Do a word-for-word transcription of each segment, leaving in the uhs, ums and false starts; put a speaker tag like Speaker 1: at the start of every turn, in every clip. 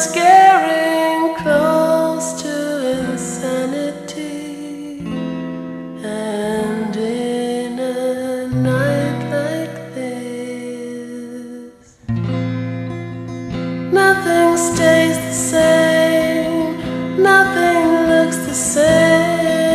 Speaker 1: getting close to insanity, and in a night like this, nothing stays the same, nothing looks the same.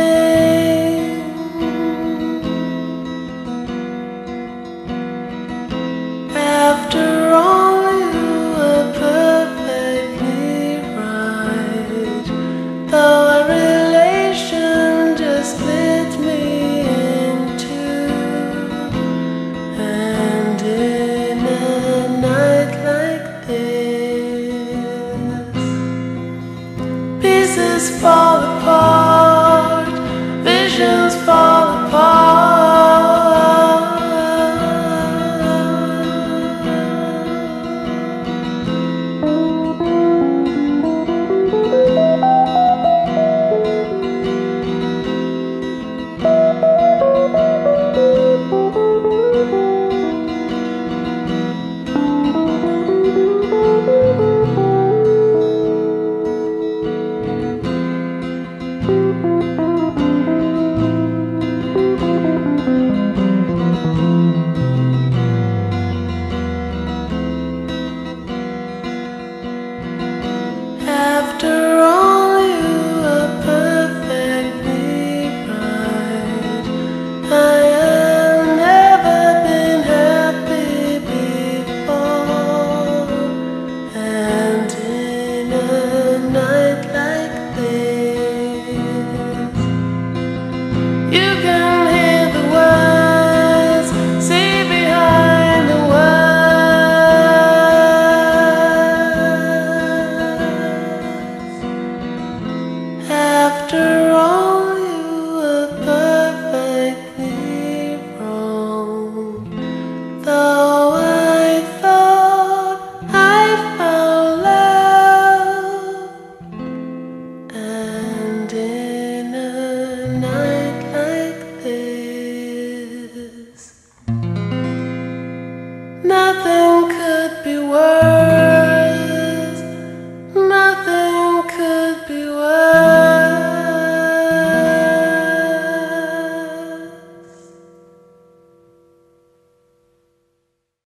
Speaker 1: After all, you were perfectly right, though our relation just split me in two. And in a night like this, pieces fall apart, visions fall apart. After all, you were perfectly right. I have never been happy before, and in a night like this, you can hear the words, see behind the words. After all, you were perfectly wrong, though I thought I found love. And in a night like this, nothing could be worse.